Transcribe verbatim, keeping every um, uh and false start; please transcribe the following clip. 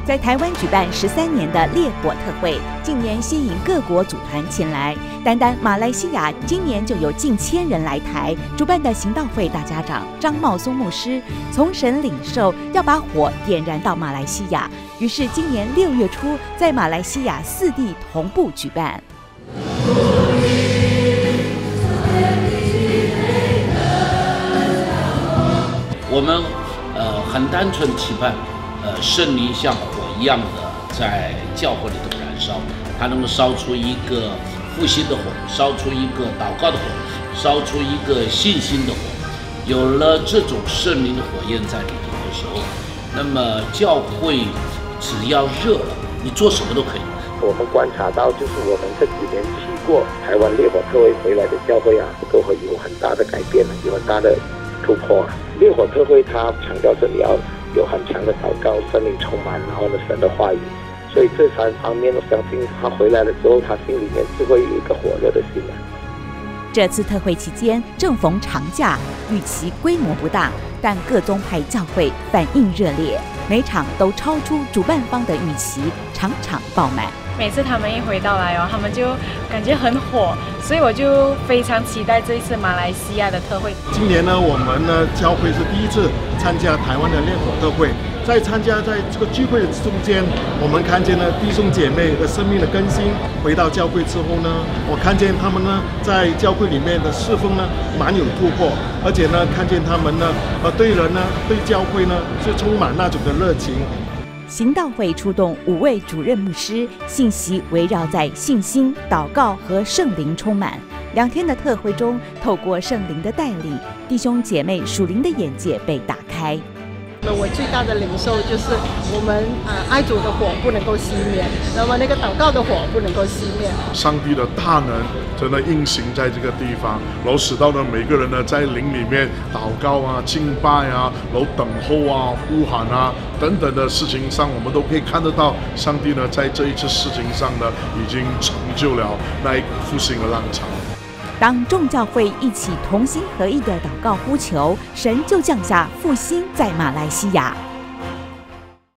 在台湾举办十三年的烈火特会，近年吸引各国组团前来。单单马来西亚今年就有近千人来台。主办的行道会大家长张茂松牧师从神领受，要把火点燃到马来西亚，于是今年六月初在马来西亚四地同步举办。 我们呃很单纯期盼，呃圣灵像火一样的在教会里头燃烧，它能够烧出一个复兴的火，烧出一个祷告的火，烧出一个信心的火。有了这种圣灵的火焰在里头的时候，那么教会只要热了，你做什么都可以。 我们观察到，就是我们这几年去过台湾烈火特会回来的教会啊，都会有很大的改变，有很大的突破啊。烈火特会它强调着你要有很强的祷告，圣灵充满，然后呢神的话语，所以这三方面我相信他回来了之后，他心里面是会有一个火热的心啊。 这次特会期间正逢长假，预期规模不大，但各宗派教会反应热烈，每场都超出主办方的预期，场场爆满。 每次他们一回到来哦，他们就感觉很火，所以我就非常期待这一次马来西亚的特会。 今年呢，我们呢教会是第一次参加台湾的烈火特会，在参加在这个聚会的中间，我们看见了弟兄姐妹的生命的更新。回到教会之后呢，我看见他们呢在教会里面的侍奉呢蛮有突破，而且呢看见他们呢呃对人呢对教会呢是充满那种的热情。 行道会出动五位主任牧师，信息围绕在信心、祷告和圣灵充满。两天的特会中，透过圣灵的带领，弟兄姐妹属灵的眼界被打开。 我最大的领受就是我们啊、呃、爱主的火不能够熄灭，那么那个祷告的火不能够熄灭。 上帝的大能真的运行在这个地方，然后使到呢每个人呢在灵里面祷告啊、敬拜啊，然后等候啊、呼喊啊等等的事情上，我们都可以看得到上帝呢在这一次事情上呢已经成就了那一股复兴的浪潮。 当众教会一起同心合意的祷告呼求，神就降下复兴在马来西亚。